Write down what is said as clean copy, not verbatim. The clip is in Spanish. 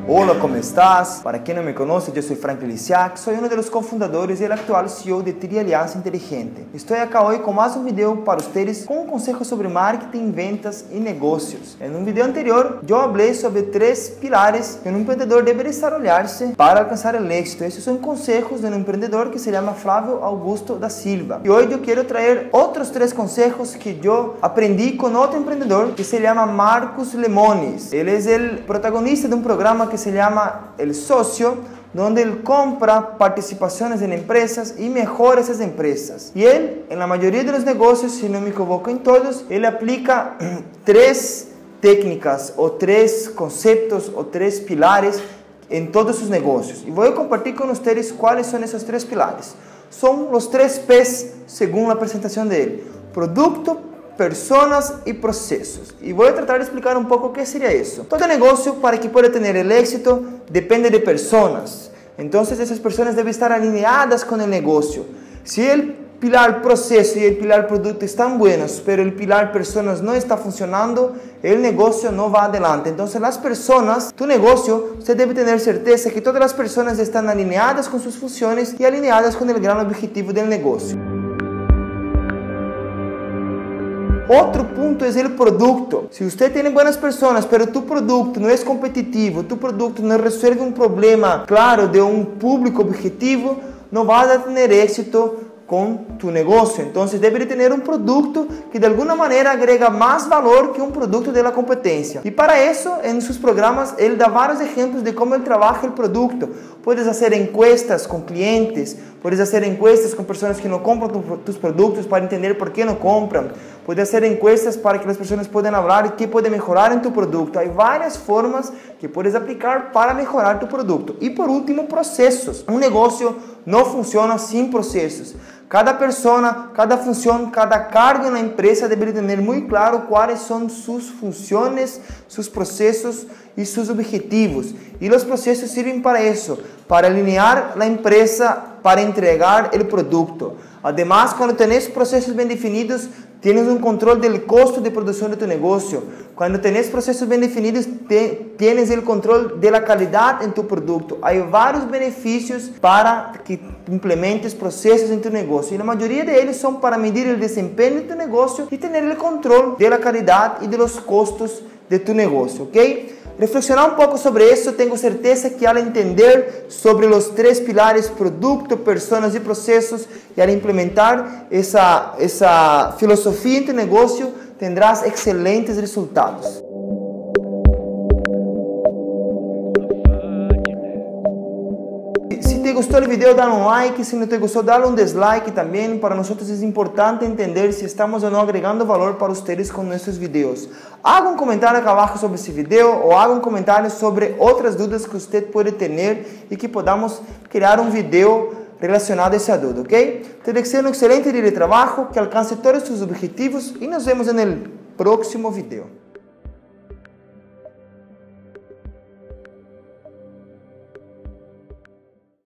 Hola, ¿cómo estás? Para quien no me conoce, yo soy Franklin Lisiak, soy uno de los cofundadores y el actual CEO de TRI Alianza Inteligente. Estoy acá hoy con más un video para ustedes con un consejo sobre marketing, ventas y negocios. En un video anterior, yo hablé sobre 3 pilares que un emprendedor debe desarrollarse para alcanzar el éxito. Esos son consejos de un emprendedor que se llama Flávio Augusto da Silva. Y hoy yo quiero traer otros 3 consejos que yo aprendí con otro emprendedor que se llama Marcos Lemonis. Él es el protagonista de un programa que se llama El Socio, donde él compra participaciones en empresas y mejora esas empresas. Y él, en la mayoría de los negocios, si no me equivoco en todos, él aplica 3 técnicas o 3 conceptos o 3 pilares en todos sus negocios. Y voy a compartir con ustedes cuáles son esos 3 pilares. Son los 3 P's según la presentación de él: producto, personas y procesos. Y voy a tratar de explicar un poco qué sería eso. Todo negocio, para que pueda tener el éxito, depende de personas. Entonces esas personas deben estar alineadas con el negocio. Si el pilar proceso y el pilar producto están buenos, pero el pilar personas no está funcionando, el negocio no va adelante. Entonces las personas, tu negocio, usted debe tener certeza que todas las personas están alineadas con sus funciones y alineadas con el gran objetivo del negocio. Otro punto es el producto. Si usted tiene buenas personas, pero tu producto no es competitivo, tu producto no resuelve un problema claro de un público objetivo, no vas a tener éxito con tu negocio. Entonces debe tener un producto que de alguna manera agrega más valor que un producto de la competencia. Y para eso, en sus programas, él da varios ejemplos de cómo él trabaja el producto. Puedes hacer encuestas con clientes, puedes hacer encuestas con personas que no compran tus productos para entender por qué no compran. Puedes hacer encuestas para que las personas puedan hablar y qué puede mejorar en tu producto. Hay varias formas que puedes aplicar para mejorar tu producto. Y por último, procesos. Un negocio no funciona sin procesos. Cada persona, cada función, cada cargo en la empresa debe tener muy claro cuáles son sus funciones, sus procesos y sus objetivos. Y los procesos sirven para eso, para alinear la empresa para entregar el producto. Además, cuando tenés procesos bien definidos, tienes un control del costo de producción de tu negocio. Cuando tenés procesos bien definidos, tienes el control de la calidad en tu producto. Hay varios beneficios para que implementes procesos en tu negocio. Y la mayoría de ellos son para medir el desempeño de tu negocio y tener el control de la calidad y de los costos de tu negocio, ¿ok? Reflexionar un poco sobre eso, tengo certeza que al entender sobre los 3 pilares, producto, personas y procesos, y al implementar esa filosofía en tu negocio, tendrás excelentes resultados. Si te gustó el video, dale un like. Si no te gustó, dale un dislike también. Para nosotros es importante entender si estamos o no agregando valor para ustedes con nuestros videos. Haga un comentario acá abajo sobre ese video o haga un comentario sobre otras dudas que usted puede tener y que podamos crear un video relacionado a esa duda, ¿ok? Te deseo un excelente día de trabajo, que alcance todos tus objetivos y nos vemos en el próximo video.